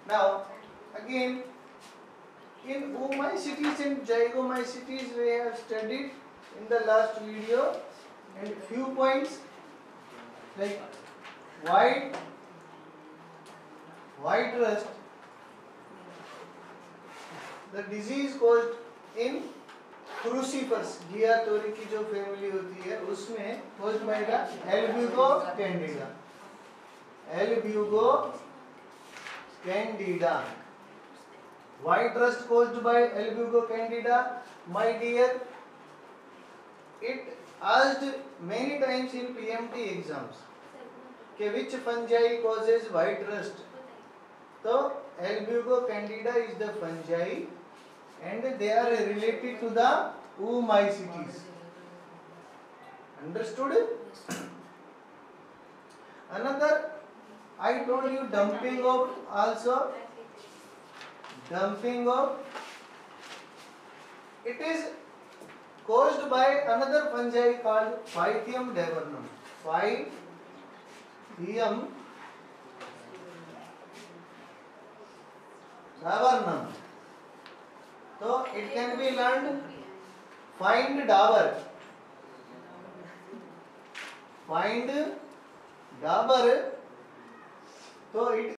Now, again, in oomycetes and zygomycetes we have studied in the last video, and few points like white rust, the disease caused in crucifers गियातोरी की जो family होती है उसमें caused by the Albugo candida. White rust caused by Albugo candida. My dear, it asked many times in PMT exams कि which fungi causes white rust. तो Albugo candida is the fungi and they are related to the oomycetes. Understood? Another, I told you dumping of also. Dumping of, it is caused by another fungi called Pythium daburnum. Pythium daburnum. So it can be learned. Find dabar. So it